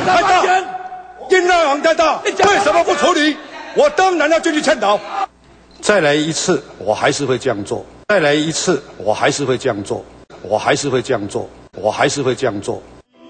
太大，音量昂太大，为什么不处理？我当然要进去劝导。再来一次，我还是会这样做。再来一次，我还是会这样做。我还是会这样做。我还是会这样做。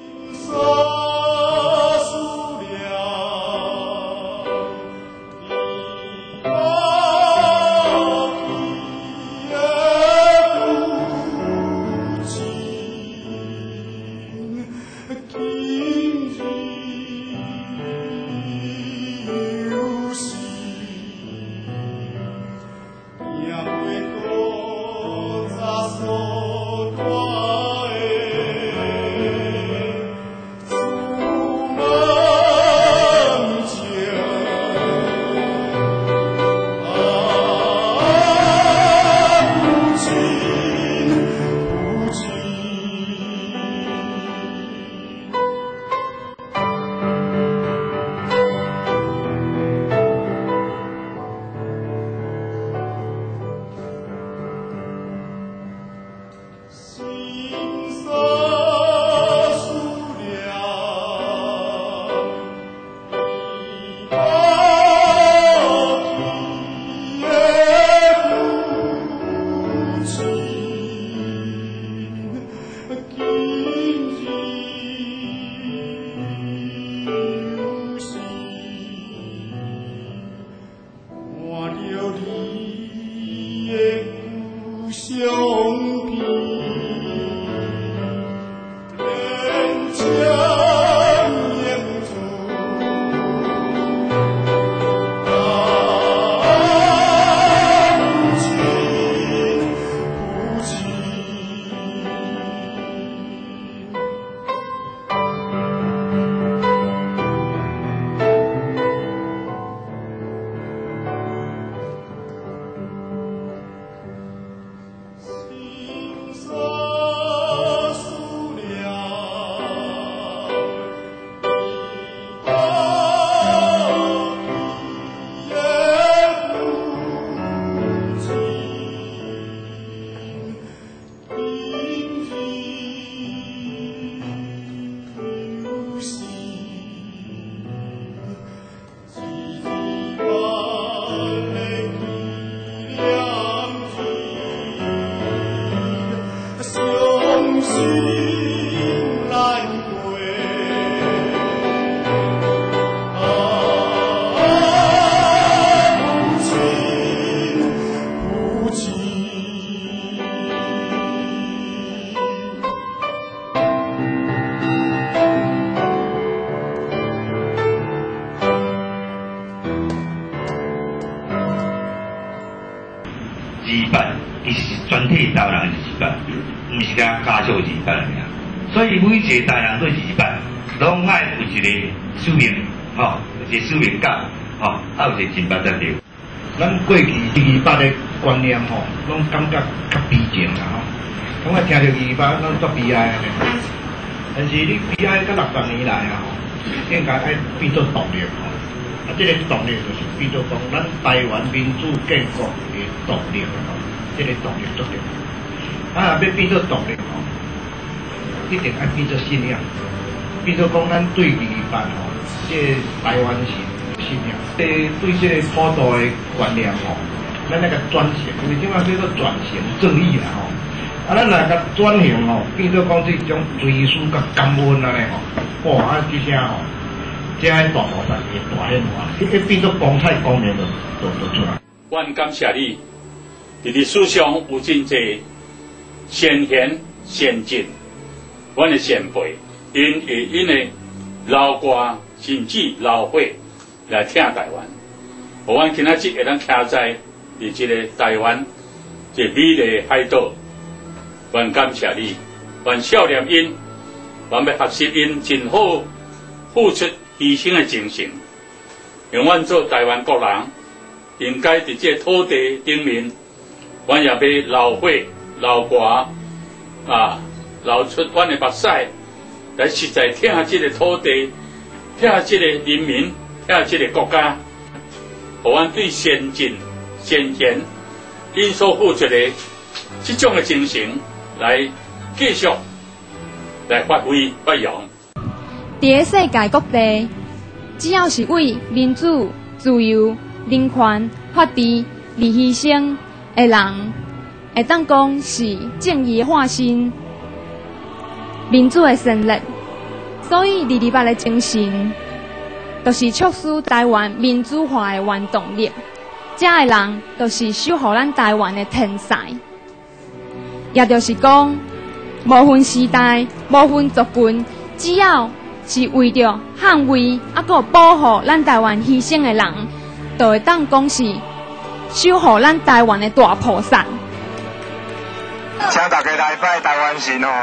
所以每一个台人做二班，拢爱有一个使命，一个使命感，有一个真捌才对。咱过去二班的观念拢感觉较悲情啦感觉听到二班拢足悲哀的。但是你悲哀到60年来应该爱变做动力这个动力就是变做讲咱台湾民主建国的动力这个动力足重要。要变做动力一定爱变做信仰，变做讲咱对二班这台湾是信仰，对这个普渡的观念咱那个转型，因为即摆叫做转型正义啦咱那个转型变做讲这种追思甲感恩这声这大菩萨的大显化，这变做光彩光明就出来。 阮感谢你，伫历史上有真济先贤先进。阮的先辈，因的老歌甚至老伙来听台湾，互阮今仔日会当徛在伫即个台湾这美丽的海岛，阮感谢你，阮少年因，阮要学习因真好付出牺牲的精神，让阮做台湾国人，应该伫这土地顶面，阮也要老伙老歌流出阮的目屎，来实在听下这个土地，听下这个人民，听下这个国家，互阮对先进先贤因所付出的这种的精神，来继续来发挥发扬。 伫个世界各地，只要是为民主、自由、人权、法治而牺牲的人，会当讲是正义的化身，民主的胜利。所以228的精神，就是促使台湾民主化的原动力。这的人，就是守护咱台湾的天才。也就是讲，无分时代，无分族群，只要是为着捍卫还有保护咱台湾牺牲的人，就会当讲是守护咱台湾的大菩萨。 请大家来拜台湾神哦！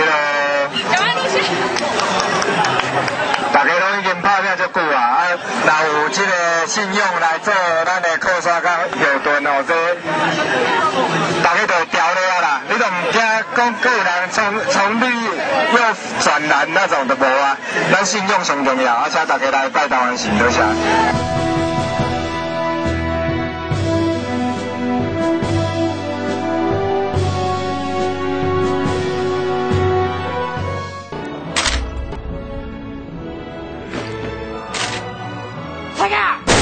大家都已经拍拼足久啊，若有这个信用来做咱的靠山甲后盾哦，这大家就会调了啦。你都唔惊讲个人从绿又转蓝那种的无啊，咱信用上重要，而且大家来拜台湾神，多谢。 快点！